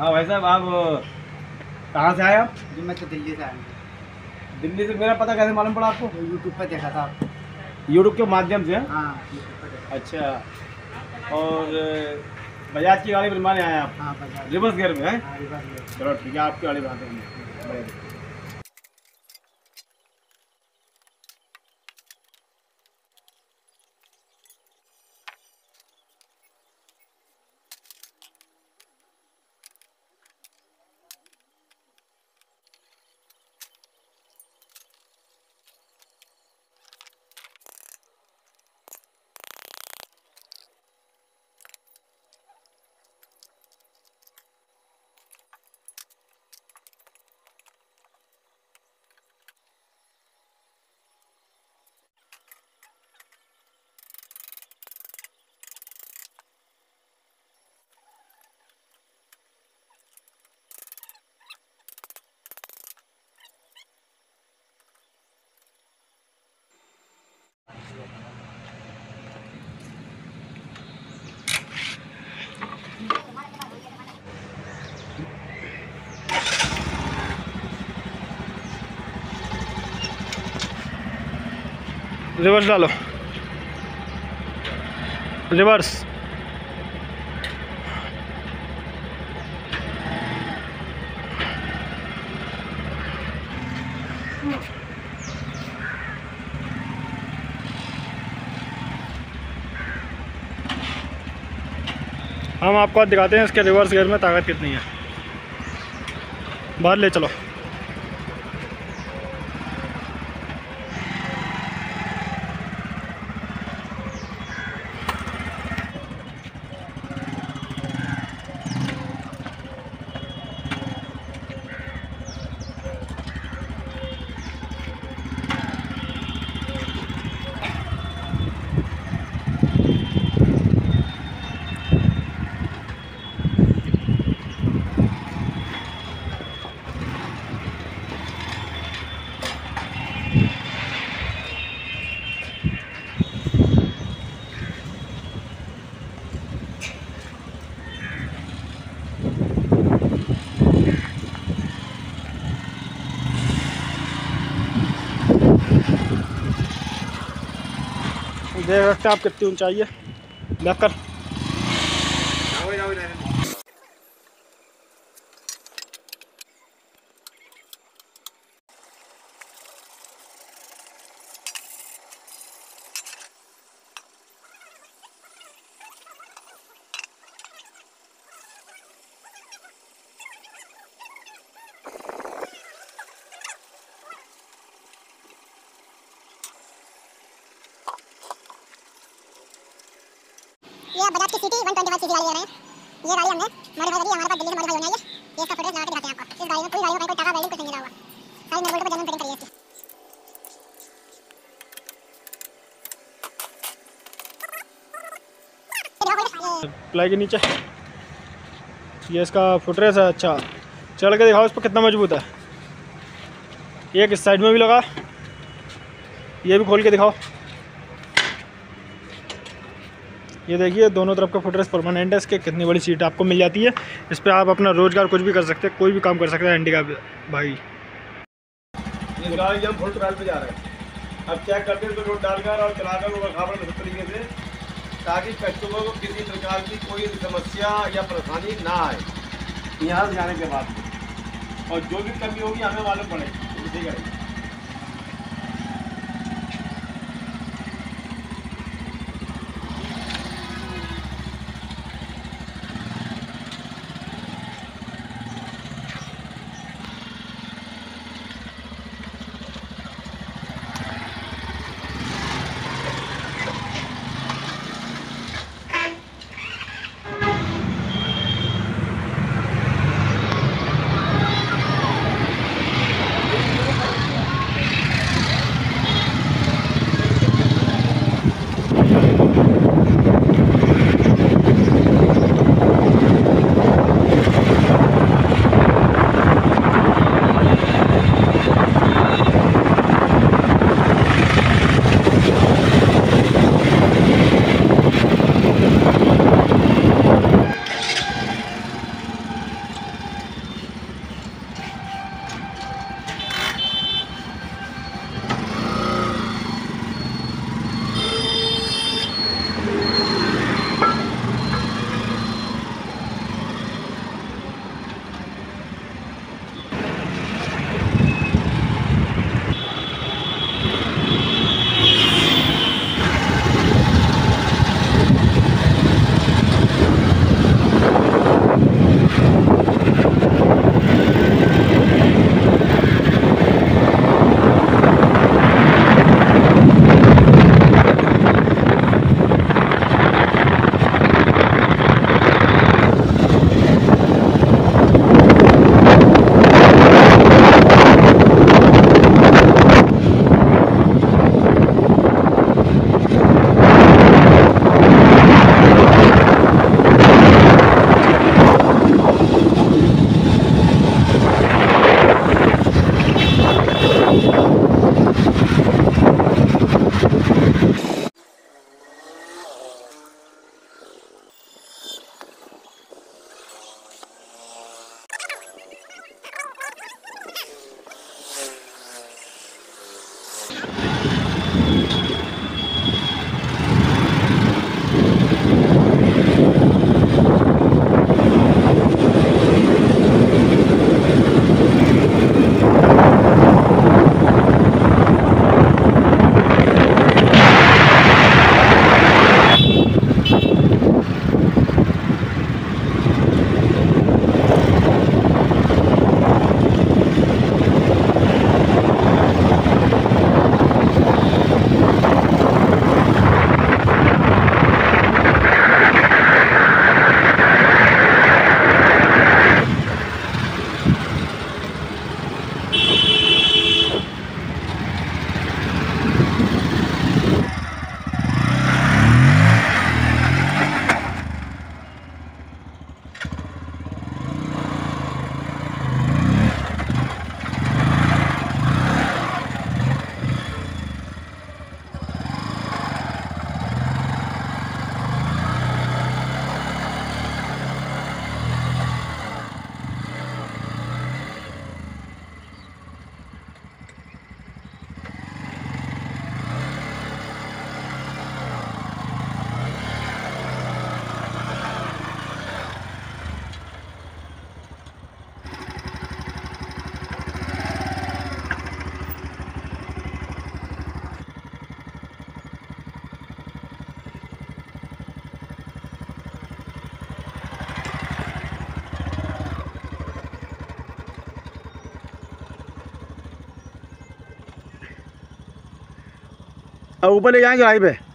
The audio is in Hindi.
हाँ भाई साहब, आप कहाँ से आए आप? जी मैं तो दिल्ली से आया हूँ। दिल्ली से? मेरा पता कैसे मालूम पड़ा आपको? तो यूट्यूब पर देखा था आपको। यूट्यूब के माध्यम से? हाँ यूट्यूब पर देखा। अच्छा। और बजाज की गाड़ी बनवाने आए आप? हाँ बजाज। रिवर्स गियर में है? हाँ रिवर्स में। चलो ठीक है, आपकी गाड़ी बनाते हैं। रिवर्स डालो, रिवर्स। हम आपको आज दिखाते हैं इसके रिवर्स गियर में ताकत कितनी है। बाहर ले चलो। देख सकते हैं आप कितनी ऊंचाई है, देख कर। ये बजाज की सिटी 125 सीसी गाड़ी ले रहे हैं। ये गाड़ी हमने मॉडिफाई करी है, हमारे पास दिल्ली से मॉडिफाई होने आई है। ये इसका फुटेज लगा के दिखाते हैं आपको। इस गाड़ी में पूरी गाड़ी में कोई टाका वेल्डिंग कुछ नहीं लगा हुआ, खाली नट बोल्ट पे जर्मन फिटिंग करी है इसकी। प्लाई के नीचे ये इसका फुटरेस है। अच्छा, चढ़ के दिखाओ इस पर कितना मजबूत है। एक इस साइड में भी लगा, ये भी खोल के दिखाओ। ये देखिए दोनों तरफ का फुटरेस परमानेंट है। इसके कितनी बड़ी सीट आपको मिल जाती है। इस पर आप अपना रोजगार कुछ भी कर सकते हैं, कोई भी काम कर सकते हैं। एंडी का भाई इस गाड़ी हम फुल ट्रायल पे जा रहे हैं। अब चेक करते हैं तो रोड डालकर और चलाकर वो खाबर इस तरीके से, ताकि कस्टमर को किसी प्रकार की कोई समस्या या परेशानी ना आए यहाँ से जाने के बाद। और जो भी कमी होगी हमें मालूम पड़ेगी, ठीक है। और ऊपर ले जाएंगे हाई पे।